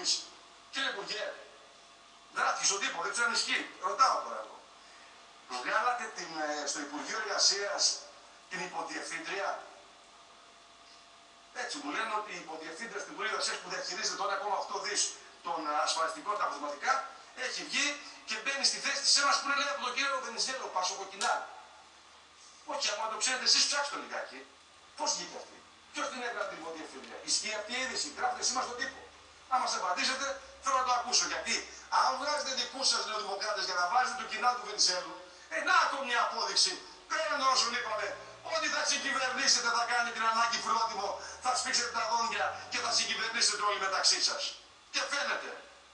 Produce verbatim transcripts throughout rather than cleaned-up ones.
απασχολήσει. Κύριε Υπουργέ, δεν άτυχε στον τύπο, δεν ξέρω αν ισχύει. Ρωτάω τώρα εγώ. Βγάλατε την, στο Υπουργείο Εργασίας την υποδιευθύντρια. Έτσι μου λένε ότι η υποδιευθύντρια στην Υπουργείο Εργασίας που διαχειρίζεται το ένα κόμμα οκτώ δισεκατομμύρια των ασφαλιστικών τα αποθεματικά έχει βγει και μπαίνει στη θέση της ένας που είναι λέει από τον κύριο Βενιζέλο, Πασοκοκκινά. Όχι, άμα το ξέρετε εσείς, ψάξτε το λιγάκι. Πώς βγήκε αυτή. Ποιος την έγραψε την υποδιευθύντρια. Ισχύει αυτή η είδηση. Γράφετε σήμερα στον τύπο. Αν μας απαντήσετε, θέλω να το ακούσω. Γιατί αν βγάζετε δικούς σας νεοδημοκράτες για να βάζετε το κοινά του Βενιζέλου, ε, να ακόμη μια απόδειξη. Πέραν όσων είπαμε, ότι θα συγκυβερνήσετε, θα κάνετε την ανάγκη φρόντιμο, θα σφίξετε τα δόντια και θα συγκυβερνήσετε όλοι μεταξύ σας. Και φαίνεται.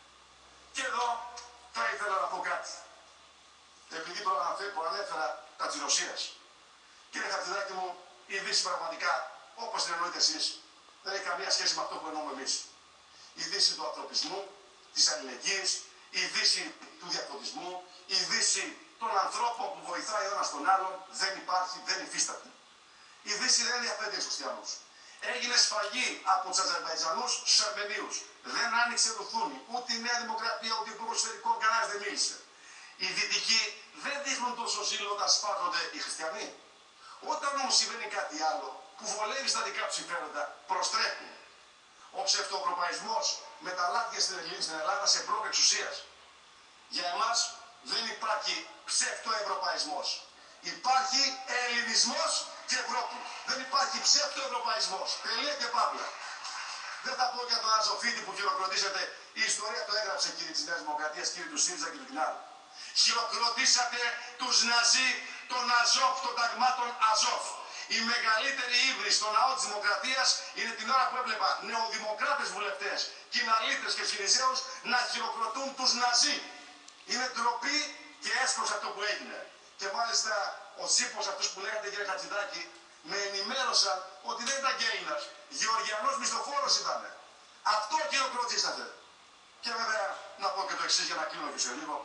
Και εδώ θα ήθελα να πω κάτι. Επειδή προανέφερα τα της Ρωσίας. Κύριε Χατζηδάκη μου, η Δύση πραγματικά, όπως την εννοείτε εσείς, δεν έχει καμία σχέση με αυτό που εννοούμε εμείς. Η Δύση του ανθρωπισμού, της αλληλεγγύης, η Δύση του διαφωτισμού, η Δύση των ανθρώπων που βοηθάει ο ένας τον άλλον, δεν υπάρχει, δεν υφίσταται. Η Δύση δεν ενδιαφέρεται στους χριστιανούς. Έγινε σφαγή από τους Αζερμπαϊτζανούς στους Αρμενίους. Δεν άνοιξε ρουθούνι. Ούτε η Νέα Δημοκρατία, ούτε ο Υπουργός Εξωτερικών, κανένας δεν μίλησε. Οι Δυτικοί δεν δείχνουν τόσο ζήλο όταν σφάζονται οι χριστιανοί. Όταν όμως συμβαίνει κάτι άλλο που βολεύει στα δικά τους συμφέροντα, προστρέχουν. Ο ψευτοευρωπαϊσμός μεταλλάχθηκε στην Ελλάδα σε πρόκ εξουσίας. Για εμάς δεν υπάρχει ψευτοευρωπαϊσμός. Υπάρχει ελληνισμός και Ευρώπη. Δεν υπάρχει ψευτοευρωπαϊσμός. Τελεία και παύλα. Δεν θα πω για τον Αζοφίτη που χειροκροτήσατε. Η ιστορία το έγραψε, κύριε της Νέας Δημοκρατίας, κύριε του ΣΥΡΙΖΑ και του ΚΝΑΡ. Χειροκροτήσατε τους Ναζί των Αζόφ, των ταγμάτων Αζόφ. Η μεγαλύτερη ύβρις στο ναό της Δημοκρατίας είναι την ώρα που έβλεπα νεοδημοκράτες βουλευτές, κοιναλίτες και Συριζέους να χειροκροτούν τους Ναζί. Είναι ντροπή και έσπρος αυτό που έγινε. Και μάλιστα ο Σύπος, αυτός που λέγατε κύριε Χατζηδάκη, με ενημέρωσαν ότι δεν ήταν και Έλληνας. Γεωργιανός μισθοφόρος ήταν. Αυτό χειροκροτήσατε. Και βέβαια να πω και το εξής για να κλείνω και σε λίγο.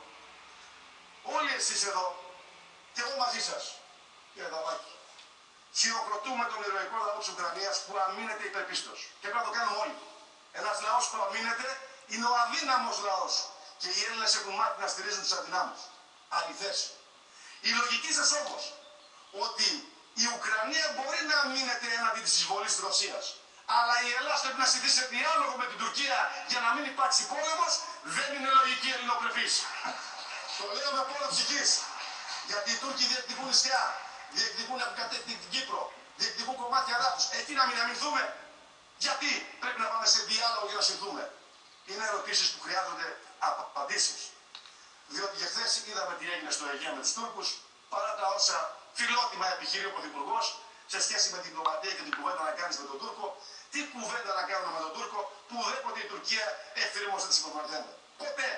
Όλοι εσείς εδώ και εγώ μαζί σας, κύριε Δαβάκη, χειροκροτούμε τον ηρωικό λαό της Ουκρανίας που αμήνεται υπερπίστος. Και πρέπει να το κάνουμε όλοι. Ένας λαός που αμήνεται είναι ο αδύναμος λαός. Και οι Έλληνες έχουν μάθει να στηρίζουν τους αδυνάμους. Αληθές. Η λογική σας όμως, ότι η Ουκρανία μπορεί να αμήνεται έναντι της εισβολής της Ρωσίας, αλλά η Ελλάδα πρέπει να συζητήσει σε διάλογο με την Τουρκία για να μην υπάρξει πόλεμος, δεν είναι λογική ελληνοπρεπής. Το λέω με πόνο ψυχής. Γιατί οι Τούρκοι διεκδικούν νησιά, διεκδικούν την Κύπρο, διεκδικούν κομμάτια εδάφους. Εκεί να μην αμυνθούμε. Γιατί πρέπει να πάμε σε διάλογο για να συνθούμε. Είναι ερωτήσεις που χρειάζονται απαντήσεις. Διότι και χθες είδαμε τι έγινε στο Αιγαίο με τους Τούρκους, παρά τα όσα φιλότιμα επιχειρεί ο Πρωθυπουργός σε σχέση με την διπλωματία και την κουβέντα να κάνεις με τον Τούρκο. Τι κουβέντα να κάνουμε με τον Τούρκο που ουδέποτε η Τουρκία εφηρήμωσε τη συμπραγματεύεται. Ποτέ.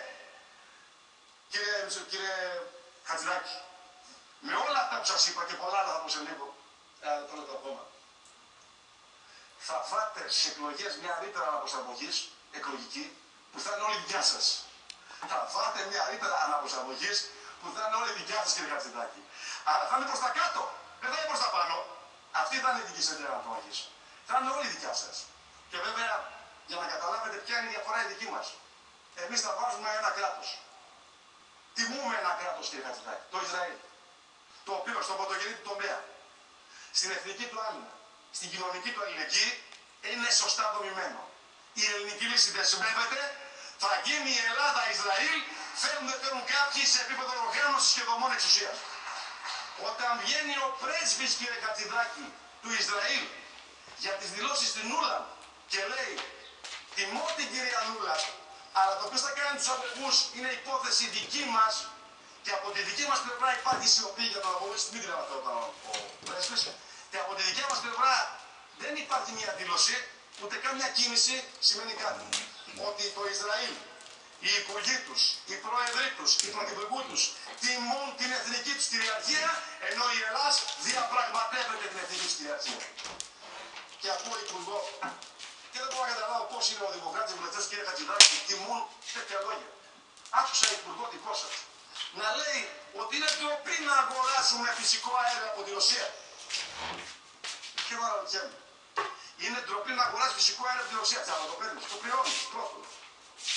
Κύριε, κύριε Χατζηδάκη, με όλα αυτά που σας είπα και πολλά άλλα θα πω σε λίγο, ε, το λέω ακόμα, θα φάτε στις εκλογές μια ρήτρα αναπροσαρμογής εκλογική που θα είναι όλη δικιά σας. Θα φάτε μια ρήτρα αναπροσαρμογής που θα είναι όλη δικιά σας, κύριε Χατζηδάκη. Αλλά θα είναι προς τα κάτω, δεν θα είναι προς τα πάνω. Αυτή θα είναι η δική σας ρήτρα αναπροσαρμογής. Θα είναι όλη δικιά σας. Και βέβαια, για να καταλάβετε ποια είναι η διαφορά η δική μας. Εμείς θα βάζουμε ένα κράτος. Τιμούμε ένα κράτος, κύριε Χατζηδάκη, το Ισραήλ. Το οποίο στον πρωτογενή του τομέα, στην εθνική του άμυνα, στην κοινωνική του αλληλεγγύη, είναι σωστά δομημένο. Η ελληνική λύση δεσμεύεται, θα γίνει η Ελλάδα-Ισραήλ, θέλουν δεν θέλουν κάποιοι σε επίπεδο οργάνωσης και δομών εξουσίας. Όταν βγαίνει ο πρέσβης, κύριε Χατζηδάκη, του Ισραήλ για τις δηλώσεις στην Ούλαν και λέει τιμώ την κυρία Νούλα, αλλά το ποιος θα κάνει τους απεργούς είναι υπόθεση δική μας και από τη δική μας πλευρά υπάρχει σιωπή για τον απολύσει. Μην την αυτό ο πρέσβης. Και από τη δική μας πλευρά δεν υπάρχει μια δήλωση, ούτε κάμια κίνηση σημαίνει κάτι. Ότι το Ισραήλ, οι υπουργοί τους, οι πρόεδροι τους, οι πρωθυπουργοί τους τιμούν την εθνική τους κυριαρχία, ενώ η Ελλάδα διαπραγματεύεται την εθνική τους κυριαρχία. Και ακούω υπουργό, και δεν μπορώ να καταλάβω πώς είναι ο δημοκράτης βουλευτές, κύριε Χατζηδάκη, τιμούν τέτοια λόγια. Άκουσα υπουργό δικό σας να λέει ότι είναι ντροπή να αγοράσουμε φυσικό αέριο από τη Ρωσία. Και εγώ αναρωτιέμαι. Είναι ντροπή να αγοράσει φυσικό αέριο από τη Ρωσία. Τι άλλο το παίρνει, το πληρώνει. Πρώτον.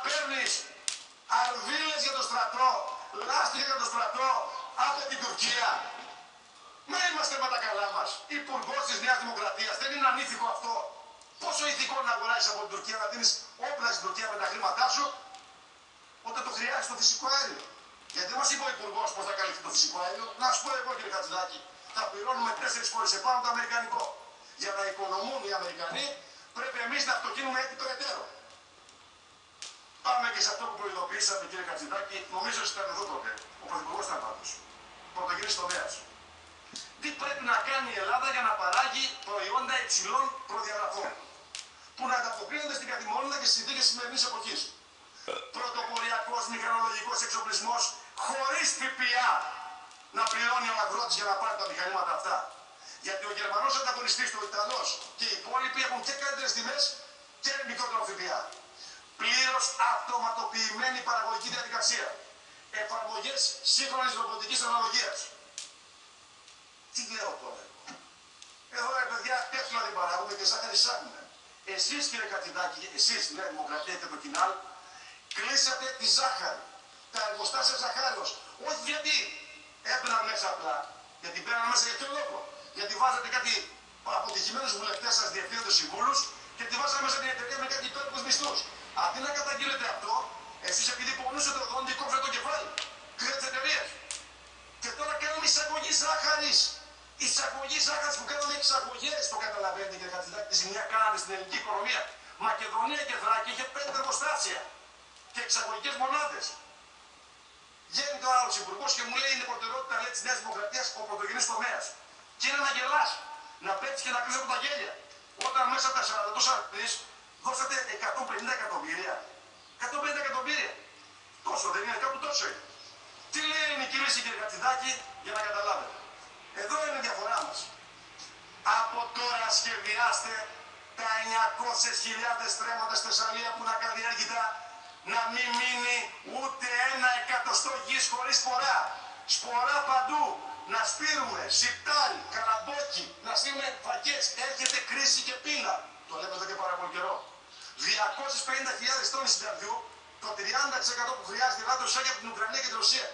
παίρνεις αρβίλες για το στρατό, λάστιχα για το στρατό από την Τουρκία. Μα είμαστε με τα καλά μας. Υπουργός της Νέας Δημοκρατίας. Δεν είναι ανήθικο αυτό? Πόσο ηθικό να αγοράσεις από την Τουρκία, να δίνεις όπλα στην Τουρκία με τα χρήματά σου, όταν το χρειάζεται το φυσικό αέριο? Γιατί δεν μας είπε ο Υπουργός πώς θα καλυφθεί το φυσικό αέριο. Να σου πω εγώ, κύριε Χατζηδάκη, θα πληρώνουμε τέσσερις φορές επάνω το αμερικανικό. Για να οικονομούν οι Αμερικανοί, πρέπει εμείς να αυτοκίνουμε έτσι το εταίρο. Πάμε και σε αυτό που προειδοποιήσαμε, κύριε Χατζηδάκη, νομίζω ότι ήταν εδώ τότε. Ο Πρωθυπουργός ήταν πάντως. Πρωτογενής τομέας. Τι πρέπει να κάνει η Ελλάδα για να παράγει προϊόντα υψηλών προδιαγραφών, που να ανταποκρίνονται στην καθημερινότητα και στις συνθήκες της σημερινής εποχής. Πρωτοποριακός μηχανολογικός εξοπλισμός χωρίς ΦΠΑ να πληρώνει ο αγρότης για να πάρει τα μηχανήματα αυτά. Γιατί ο Γερμανός ανταγωνιστής, ο Ιταλός και οι υπόλοιποι έχουν και καλύτερες τιμές και μικρότερο ΦΠΑ. Πλήρως αυτοματοποιημένη παραγωγική διαδικασία. Εφαρμογές σύγχρονης ρομποτικής τεχνολογίας. Τι λέω τώρα? Εδώ ρε παιδιά, τέτοια δεν παράγουμε και ζάχαρη σάγουμε. Εσείς, κύριε Χατζηδάκη, εσείς, Νέα Δημοκρατία και το Κοινάλ, κλείσατε τη ζάχαρη, τα εργοστάσια ζαχάριος. Όχι γιατί έμπαιναν μέσα απλά, γιατί μπαίναν μέσα για ποιο λόγο? Γιατί βάζατε κάτι αποτυχημένους βουλευτές σας, διευθύνοντες συμβούλους, και τη βάζατε μέσα την εταιρεία με κάτι υπέροχους μισθούς. Αντί να καταγγείλετε αυτό, εσείς επειδή πονούσατε το δόντι, κόψατε το κεφάλι. Κλείνετε τις εταιρείες. Και τώρα κάνουμε εισαγωγή ζάχαρης. Εισαγωγή ζάχαρης που κάνουμε εξαγωγές, το καταλαβαίνετε, κύριε Χατζηδάκη, τη ζημιά κάνατε στην ελληνική οικονομία. Μακεδονία και Θράκη είχε πέντε εργοστάσια και εξαγωγικές μονάδες. Βγαίνει το άλλος υπουργός και μου λέει είναι προτεραιότητα, λέει, της Νέας Δημοκρατίας ο πρωτογενής τομέας. Και είναι να γελάς, να πέτεις και να κλείσεις από τα γέλια. Όταν μέσα από τα σαράντα τόσα δις δώσατε εκατόν πενήντα εκατομμύρια. εκατόν πενήντα εκατομμύρια. Τόσο δεν είναι, κάπου τόσο είναι. Τι λέει η κρίση, κύριε Χατζηδάκη, για να καταλάβετε? Εδώ είναι η διαφορά μας. Από τώρα σχεδιάστε τα εννιακόσιες χιλιάδες στρέμματα στη Θεσσαλία που είναι ακαλλιέργητα, να μην μείνει ούτε ένα εκατοστό γης χωρίς σπορά. Σπορά παντού. Να σπείρουμε, σιρτάρι, καλαμπόκι, να στείλουμε φακές. Έρχεται κρίση και πείνα. Το λέμε εδώ και πάρα πολύ καιρό. διακόσιες πενήντα χιλιάδες τόνοι συνταρδιού, το τριάντα τοις εκατό που χρειάζεται η Ελλάδα εισάγει από την Ουκρανία και την Ρωσία.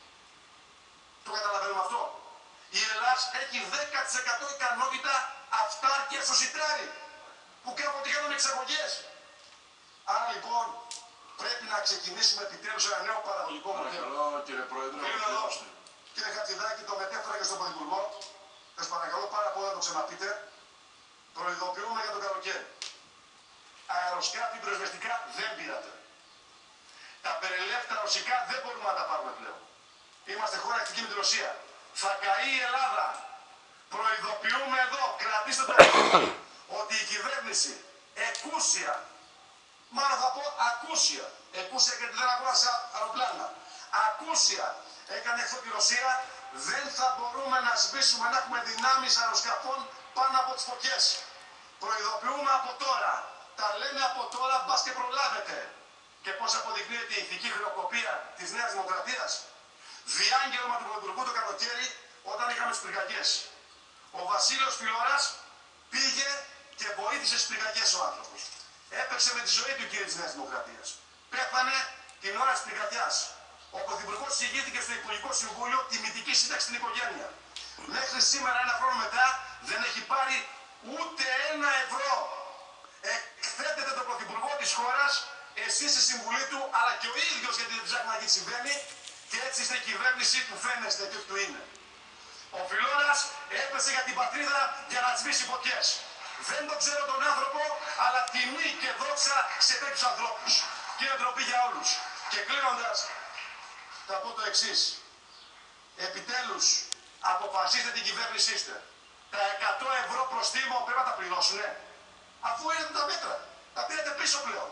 Το καταλαβαίνουμε αυτό? Η Ελλάδα έχει δέκα τοις εκατό ικανότητα αυτάρκεια στο σιτάρι, που κάποτε κάνουμε εξαγωγές. Άρα λοιπόν πρέπει να ξεκινήσουμε επιτέλους ένα νέο παραγωγικό μοντέλο. Κύριε Πρόεδρε, κύριε Χατζηδάκη, το μετέφερα και στον Πρωθυπουργό. Σας παρακαλώ πάρα πολύ να το ξαναπείτε. Προειδοποιούμε για το καλοκαίρι. Αεροσκάφη πυροσβεστικά δεν πήρατε. Τα περιλέφτα ρωσικά δεν μπορούμε να τα πάρουμε πλέον. Είμαστε χώρα εχθρική με τη Ρωσία. Θα καεί η Ελλάδα. Προειδοποιούμε εδώ, κρατήστε το ότι η κυβέρνηση εκούσια, μάλλον θα πω ακούσια, εκούσια γιατί δεν αγόρασε αεροπλάνα, ακούσια έκανε εχθρό τη Ρωσία, δεν θα μπορούμε να σβήσουμε, να έχουμε δυνάμεις αεροσκαφών πάνω από τις φωτιές. Προειδοποιούμε από τώρα, τα λέμε από τώρα, μπας και προλάβετε. Και πώς αποδεικνύεται η ηθική χρεοκοπία της Νέας Δημοκρατίας? Διάγγελμα του Πρωθυπουργού το καλοκαίρι, όταν είχαμε τις πυρκαγιές. Ο Βασίλειος Φιλώρας πήγε και βοήθησε στις πυρκαγιές ο άνθρωπος. Έπαιξε με τη ζωή του, κύριε, της Νέας Δημοκρατίας. Πέθανε την ώρα της πυρκαγιάς. Ο Πρωθυπουργός ηγήθηκε στο Υπουργικό Συμβούλιο τιμητική σύνταξη στην οικογένεια. Μέχρι σήμερα, ένα χρόνο μετά, δεν έχει πάρει ούτε ένα ευρώ. Εκθέτεται τον Πρωθυπουργό της χώρας, εσείς στη συμβουλή του, αλλά και ο ίδιος, γιατί δεν ψάχνει να γίνει συμβαίνει, και έτσι είστε η κυβέρνηση που φαίνεστε και του είναι. Ο Φιλώρας έπεσε για την πατρίδα για να σβήσει φωτιές. Δεν τον ξέρω τον άνθρωπο, αλλά τιμή και δόξα σε τέτοιους ανθρώπους. Και είναι ντροπή για όλους. Και κλείνοντας, θα πω το εξής. Επιτέλους, αποφασίστε την κυβέρνησή είστε. Τα εκατό ευρώ προστίμο πρέπει να τα πληρώσουνε. Αφού είναι τα μέτρα. Τα πήρατε πίσω πλέον.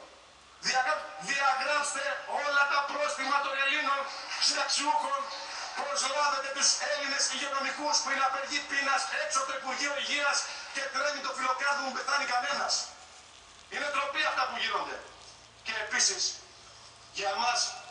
Διαγράψτε όλα τα πρόστιμα των Ελλήνων συνταξιούχων. Προσλάβετε τους Έλληνες υγειονομικούς που είναι απεργοί πείνας έξω από το Υπουργείο Υγείας και τρέμει το φιλοκάρδι μου, πεθάνει κανένας. Είναι ντροπή αυτά που γίνονται. Και επίσης, για εμάς